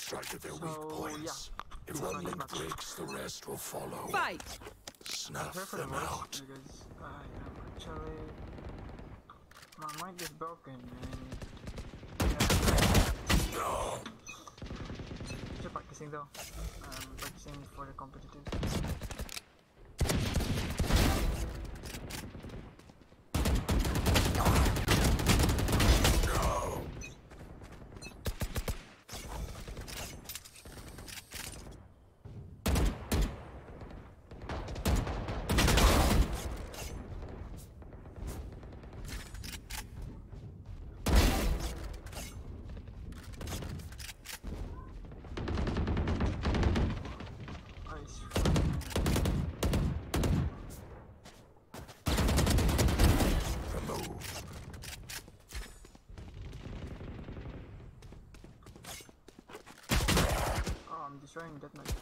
strike at their weak points. Yeah. If one link breaks, the rest will follow. Fight! Snuff them out. Because I am actually... my mic is broken and... No. Still practicing though. Practicing for the competitive. Destroying that much.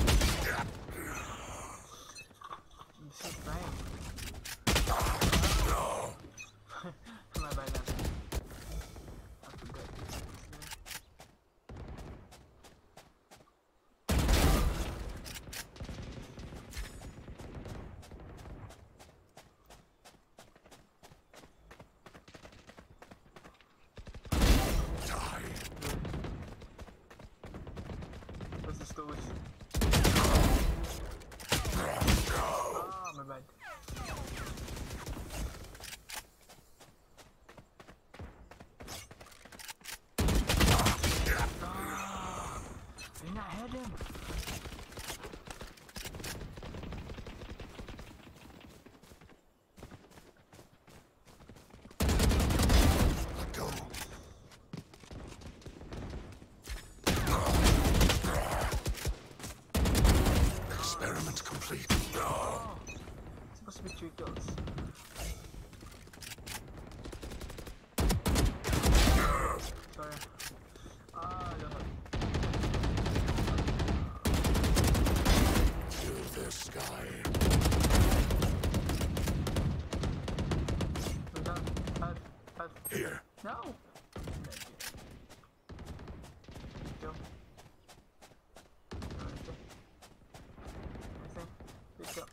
I'm so flying. No. My bad. I forgot. What's the story? Ah, my bad. Ah, did not hit him. Let go. Experiment complete. Oh, it's supposed to be 3 kills. Sorry. Ah, no. Kill their sky. We're done. Help. Here. No! Kill. Good job.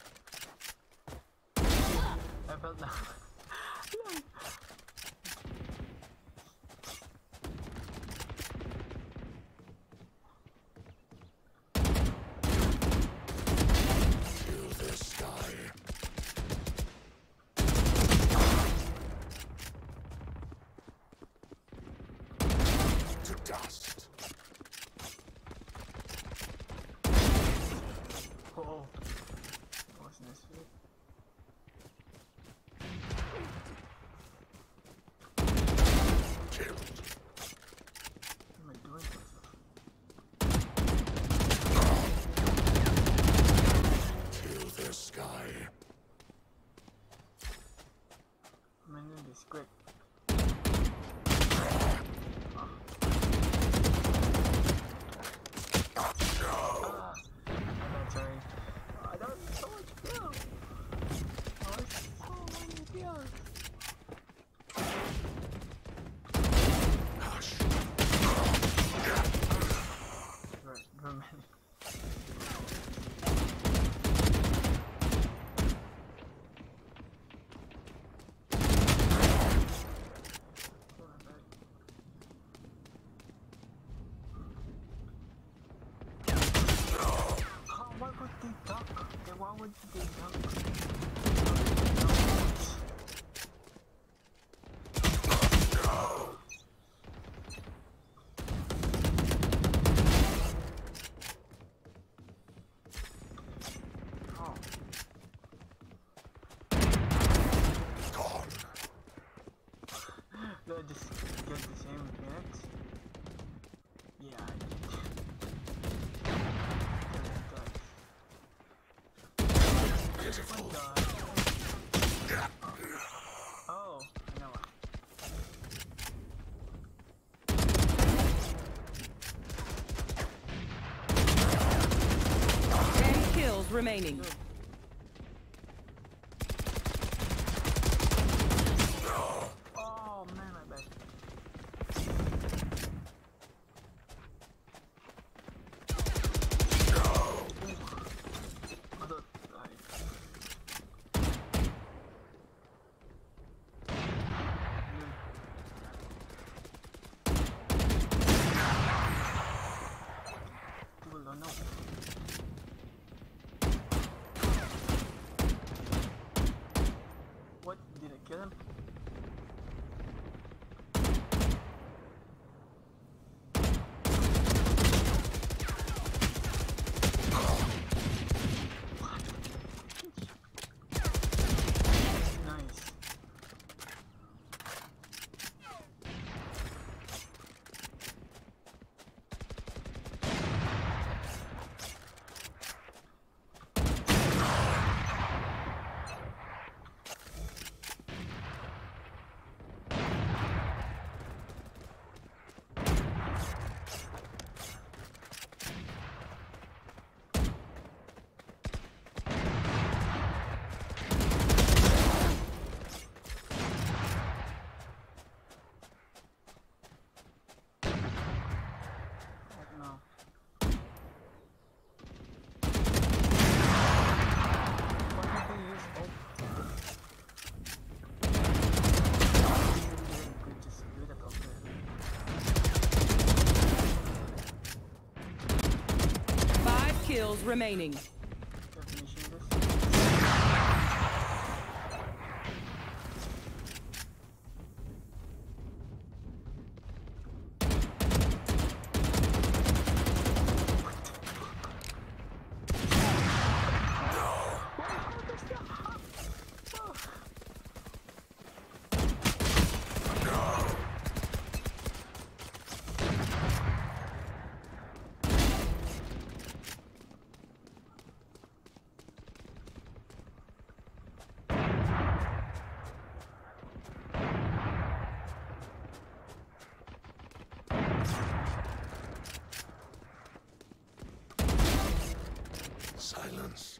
I felt that. No. Kill their sky. To dust. Oh. What's this fit? Killed. What am I doing to myself? Kill their sky. I'm ending this quick. Sorry. I don't need so much kills. I was so many kills. Hush. Right, very many. Why would they duck? Why would they duck? Oh. Gone. Did I just get the same mechanics? Yeah, I did. Pitiful. Oh, I know what. 10 kills remaining. Good. Oh man, my bad. kills remaining. Definition of this. Silence.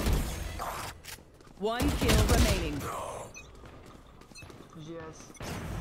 One kill remaining. Yes.